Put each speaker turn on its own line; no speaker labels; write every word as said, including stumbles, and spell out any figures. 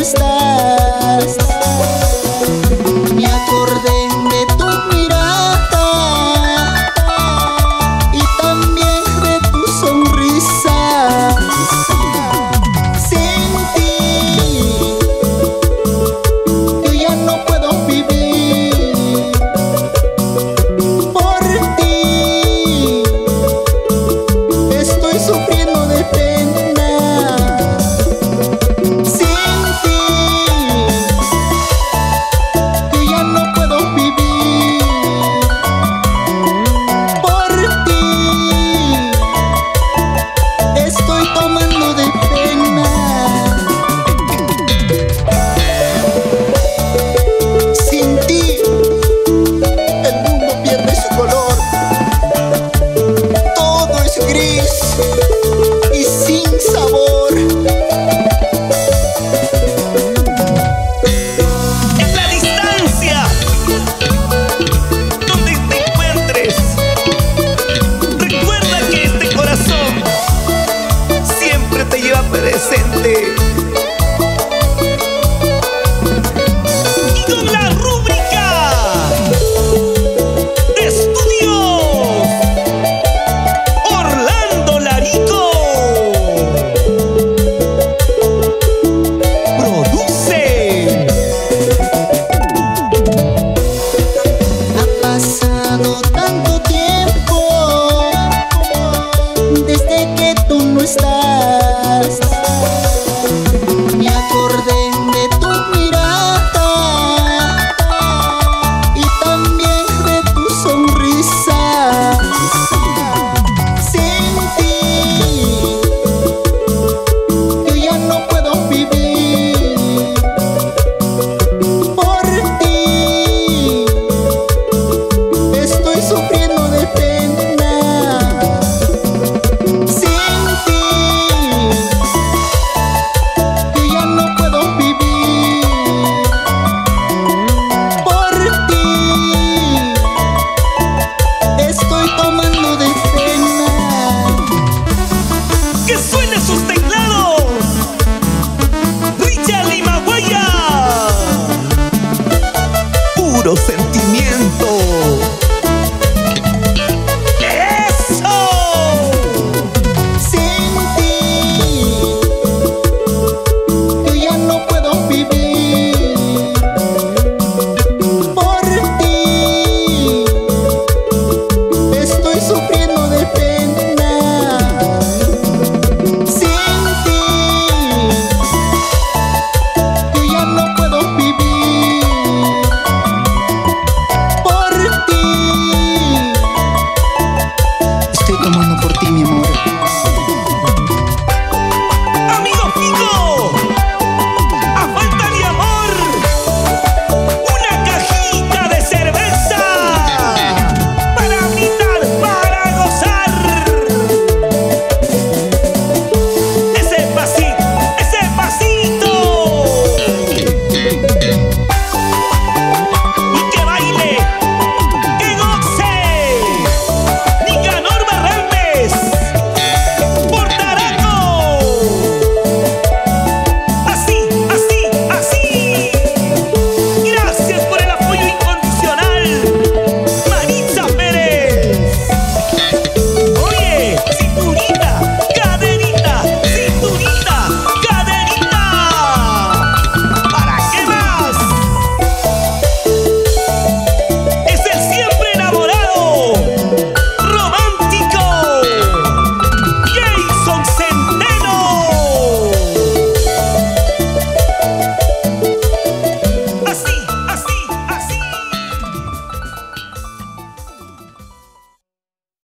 estás. Me acordé de tu mirada y también de tu sonrisa. Sin ti yo ya no puedo vivir. Por ti estoy sufriendo de pena. Sin ti yo ya no puedo vivir. Por ti estoy tomando de pena. Sin ti el mundo pierde su color. Todo es gris y sin sabor.
En la distancia donde te encuentres, recuerda que este corazón siempre te lleva presente. Y con la rúbrica de estudios Orlando Larico produce.
Ha pasado tanto tiempo desde que tú no estás. Me acordé de tu mirada y también de tu sonrisa. Sin ti yo ya no puedo vivir. Por ti estoy sufriendo de pena. Sin ti yo ya no puedo vivir. Por ti estoy tomando de pena.
¡Que suene sus teclados! Richard Limaguaya. Puro sentimiento.